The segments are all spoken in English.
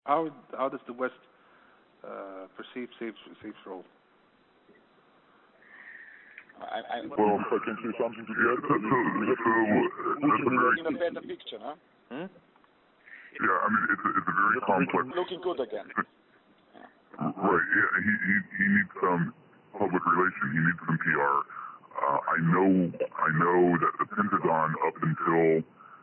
How does the West perceive Safe's role? Well, if I can say something to that, in a better picture, huh? Yeah, I mean, it's a very complex. Looking good again. Right, yeah, he needs some public relation, he needs some PR. I know that the Pentagon up until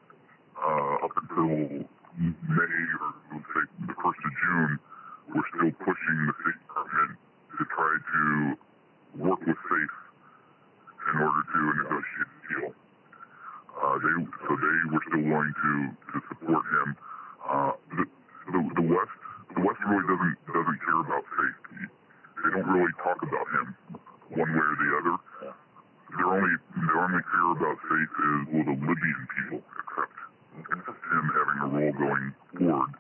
May, or let's say the 1st of June, were still pushing the State Department to try to work with SAFE in order to negotiate a deal. They were still willing to support him. The West really doesn't care about SAFE. They don't really talk about him one way or the other. Their only fear about SAFE is, will the Libyan people accept him having a role going forward.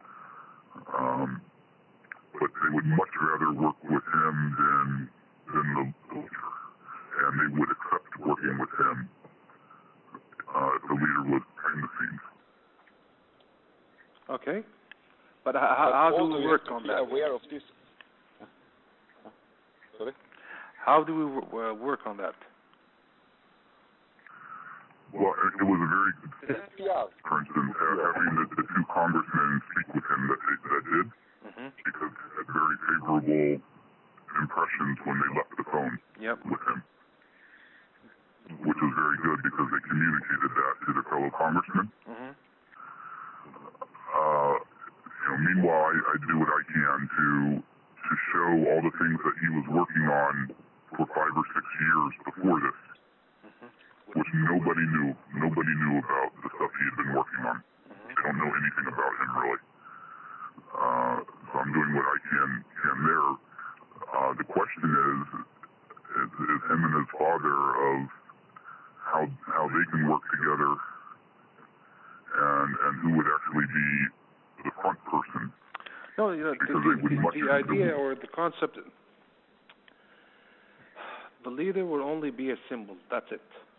But they would much rather work with him than the leader, and they would accept working with him if the leader was behind the scenes. Okay, but how do we work on that? Aware of this. Sorry. How do we work on that? Well, it was a very good step, for instance, having the two congressmen speak with him that did, because they had very favorable impressions when they left the phone with him, which was very good because they communicated that to their fellow congressmen. Meanwhile, I do what I can to show all the things that he was working on for 5 or 6 years before this, which nobody knew about the stuff he had been working on. They don't know anything about him, really. So I'm doing what I can there. The question is him and his father of how they can work together and who would actually be the front person. No, the idea or the concept, the leader will only be a symbol. That's it.